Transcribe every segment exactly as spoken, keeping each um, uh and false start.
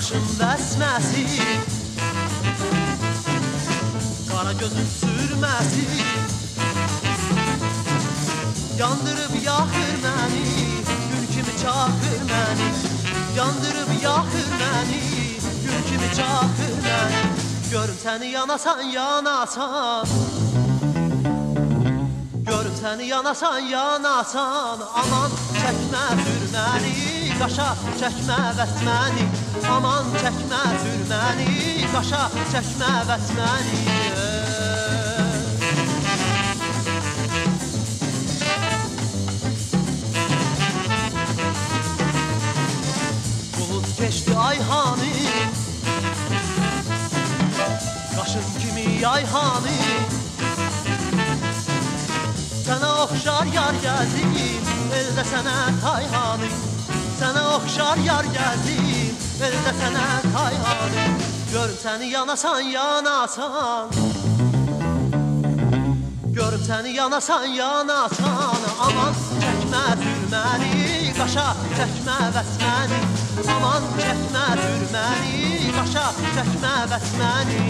Qaşın bəsməsi, qara gözün sürməsi yandırıb yaxır məni, gül kimi çaxır məni. Yandırıb yaxır məni, gül kimi çaxır məni. Görüm səni yanasan, yanasan. Görüm səni yanasan, yanasan. Aman çəkmə sürməni, qaşa çəkmə vətməni. Aman çəkmə sürməni, qaşa çəkmə vətməni. Bulut keçdi ayhanı, qaşın kimi yayhanı. Sənə oxşar yar gəldim, eldə sənə tayhanı. Sənə oxşar yar gəldim, eldə sənə tayhanı. Görüm səni yanasan, yanasan. Görüm səni yanasan, yanasan. Aman çəkmə sürməni, qaşa çəkmə vətməni. Aman çəkmə sürməni, qaşa çəkmə vətməni.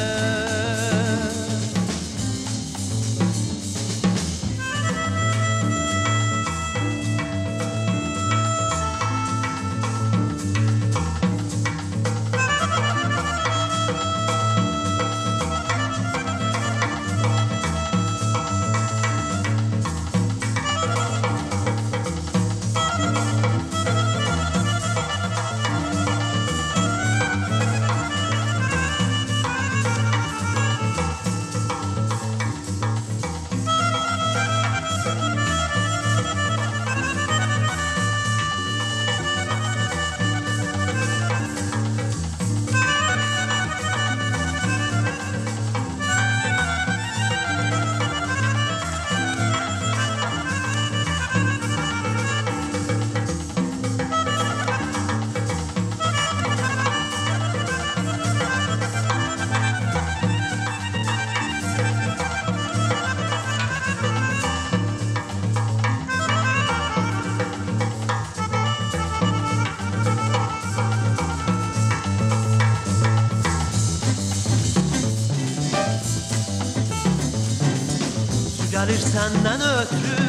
Gəlir səndən ötürü,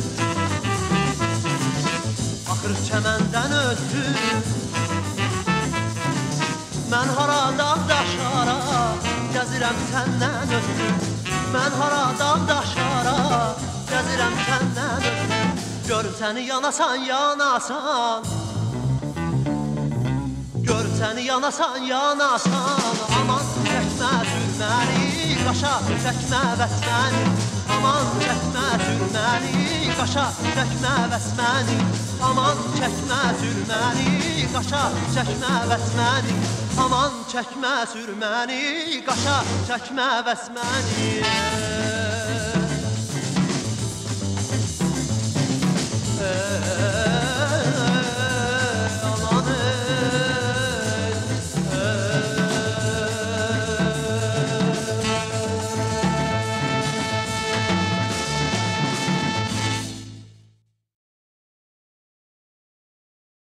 axır çəməndən ötürü. Mən hara dağdaşara, gəzirəm səndən ötürü. Mən hara dağdaşara, gəzirəm səndən ötürü. Görüm səni yanasan, yanasan. Görüm səni yanasan, yanasan. Aman çəkmə sürməni, qaşa çəkmə vətməni. Aman çəkmə sürməni, qaşa çəkmə vətməni. Aman çəkmə sürməni, qaşa çəkmə vətməni. Aman çəkmə sürməni, qaşa çəkmə vətməni.